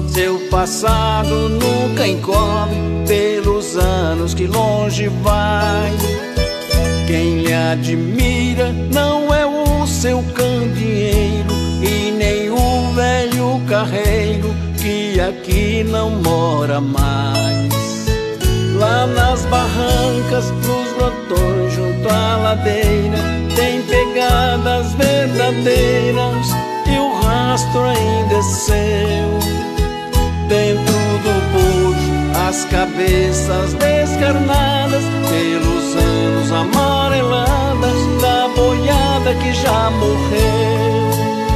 seu passado nunca encobre pelos anos que longe vai. Quem lhe admira não é o seu candeeiro e nem o velho carreiro que aqui não mora mais. Lá nas barrancas, nos grotões junto à ladeira, tem pegadas verdadeiras e o rastro ainda é seu. Dentro do bucho, as cabeças descarnadas pelos anos amareladas da boiada que já morreu.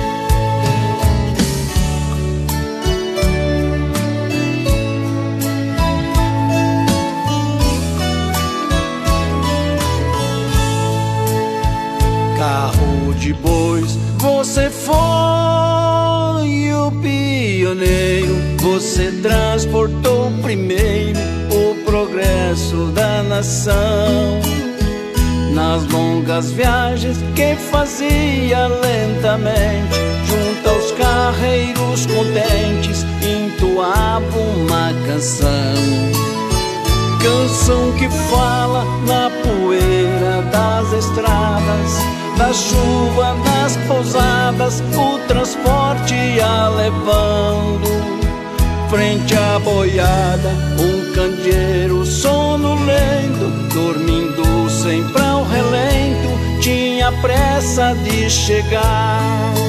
Carro de bois, você foi o pioneiro, você transportou primeiro o progresso da nação. Nas longas viagens que fazia lentamente, junto aos carreiros contentes, entoava uma canção. Canção que fala na poeira das estradas, da chuva nas pousadas, o transporte ia levando. Frente à boiada, um candeeiro sonolento, dormindo sempre ao relento, tinha pressa de chegar.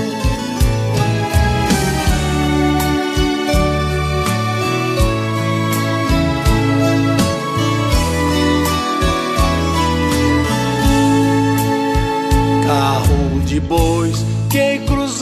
Carro de bois que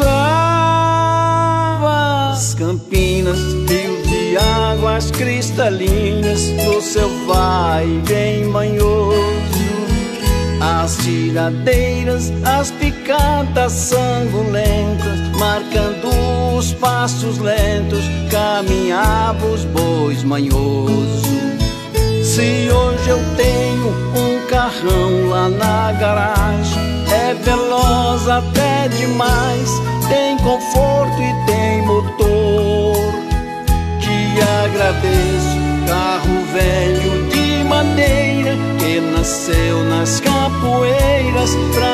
cruzava as campinas, rios de águas cristalinas, no seu vai e vem manhoso. As tiradeiras, as picadas sangulentas, marcando os passos lentos, caminhava os bois manhosos. Se hoje eu tenho um carrão lá na garagem, é veloz até demais, tem conforto e tem motor. Te agradeço, carro velho de madeira, que nasceu nas capoeiras pra